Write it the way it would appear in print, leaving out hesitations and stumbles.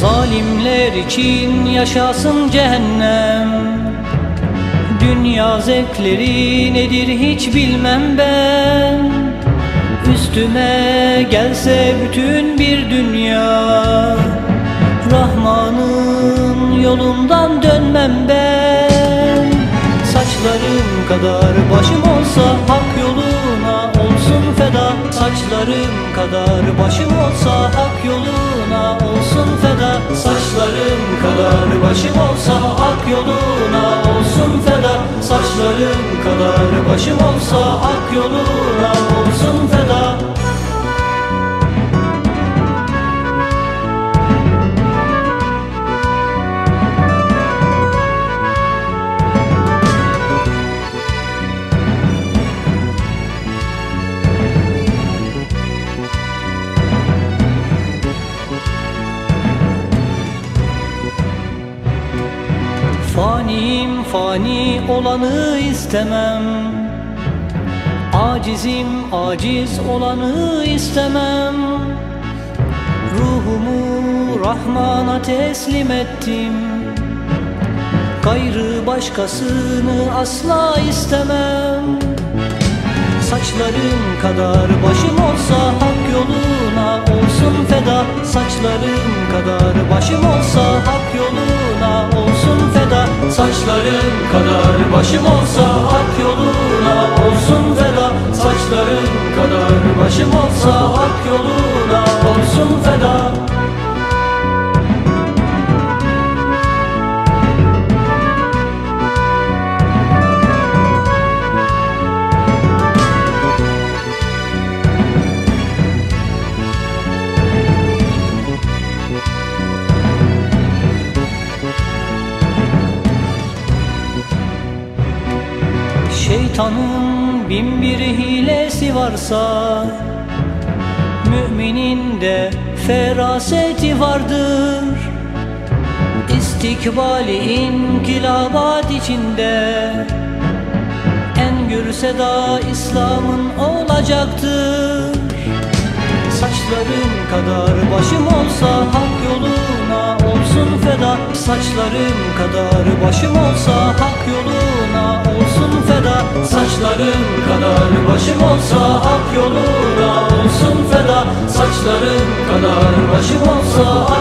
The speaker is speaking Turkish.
Zalimler için yaşasın cehennem. Dünya zevkleri nedir hiç bilmem ben. Üstüme gelse bütün bir dünya, Rahman'ın yolundan dönmem ben. Saçlarım kadar başım olsa hak yoluna olsun feda. Saçlarım kadar başım olsa hak yoluna olsun feda. Saçlarım kadar başım olsa hak yoluna olsun feda. Saçlarım kadar başım olsa hak yoluna olsun feda. Faniyim, fani olanı istemem. Acizim, aciz olanı istemem. Ruhumu Rahman'a teslim ettim. Gayrı başkasını asla istemem. Saçlarım kadar başım olsa hak yoluna olsun feda. Saçlarım kadar başım olsa hak yoluna olsun feda. Saçlarım kadar başım olsa hak yoluna olsun feda. Saçlarım kadar başım olsa hak yoluna olsun feda. Şeytanın bin bir hilesi varsa, müminin de feraseti vardır. İstikbali inkılabat içinde en gür seda İslam'ın olacaktır. Saçlarım kadar başım olsa hak yoluna olsun feda. Saçlarım kadar başım olsa hak yoluna olsun feda. Saçlarım kadar başım olsa hak yoluna olsun feda. Saçlarım kadar başım olsa